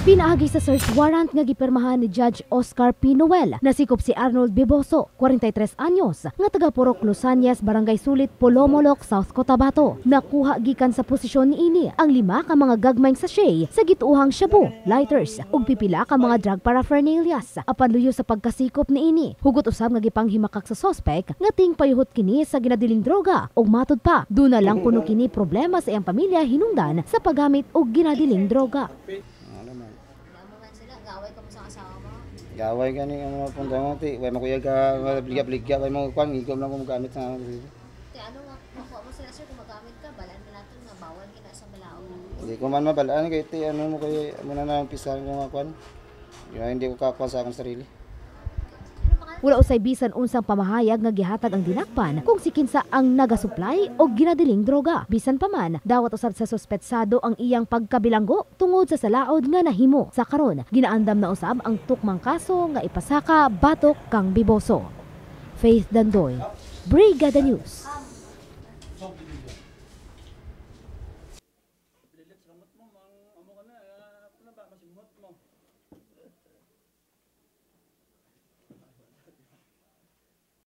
Pinaagi sa search warrant nga gipirmahan ni Judge Oscar P. Noel, nasikop si Arnold Biboso, 43 anyos, nga taga Purok Lusanias, Barangay Sulit, Polomolok, South Cotabato. Nakuha gikan sa posisyon ni ini ang 5 ka mga gagmayng sachet sa gituuhang shabu, lighters ug pipila ka mga drug paraphernalias. Apan luyo sa pagkasikop ni ini, hugot usab nga gipanghimakak sa suspect nga ting payuhot kini sa ginadiling droga ug matud pa, duna lang kuno kini problema sa iyang pamilya hinungdan sa paggamit og ginadiling droga. Gaway gani ang mga punta mo ti, way makuya ka bligya-bligya way mo kwan igom lang mo gamit sa. Ti ano nga makuha mo sila sir kung magamit ka balaan na natin nga bawal kina sa balaod. Hindi ko man mabalaan kay ti ano mo kay muna na umpisa ng mga kwan. Hindi ko kakuha sa akong sarili. Wala usay bisan unsang pamahayag nga gihatag ang dinakpan kung si kinsa ang nagasupply og ginadiling droga. Bisan pa man, dawat usab sa suspetsado ang iyang pagkabilanggo tungod sa salaod nga nahimo. Sa karon, ginaandam na usab ang tukmang kaso nga ipasaka batok kang Biboso. Faith Dandoy, Brigada News.